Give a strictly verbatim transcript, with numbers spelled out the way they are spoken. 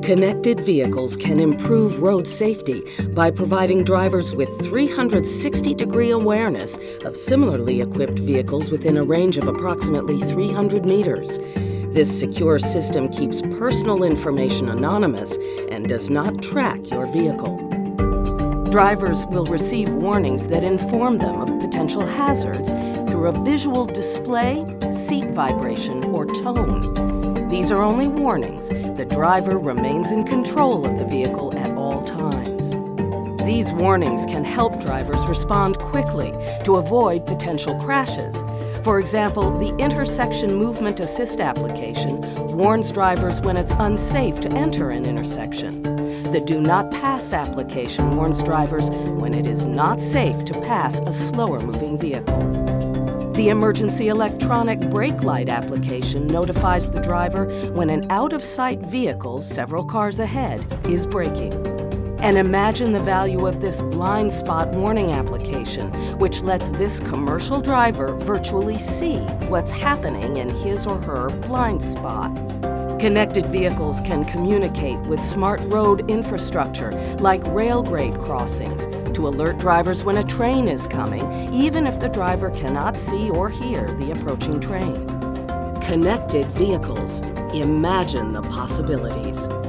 Connected vehicles can improve road safety by providing drivers with three hundred sixty degree awareness of similarly equipped vehicles within a range of approximately three hundred meters. This secure system keeps personal information anonymous and does not track your vehicle. Drivers will receive warnings that inform them of potential hazards through a visual display, seat vibration, or tone. These are only warnings. The driver remains in control of the vehicle at all times. These warnings can help drivers respond quickly to avoid potential crashes. For example, the Intersection Movement Assist application warns drivers when it's unsafe to enter an intersection. The Do Not Pass application warns drivers when it is not safe to pass a slower-moving vehicle. The Emergency Electronic Brake Light application notifies the driver when an out-of-sight vehicle several cars ahead is braking. And imagine the value of this blind spot warning application, which lets this commercial driver virtually see what's happening in his or her blind spot. Connected vehicles can communicate with smart road infrastructure like rail grade crossings to alert drivers when a train is coming, even if the driver cannot see or hear the approaching train. Connected vehicles. Imagine the possibilities.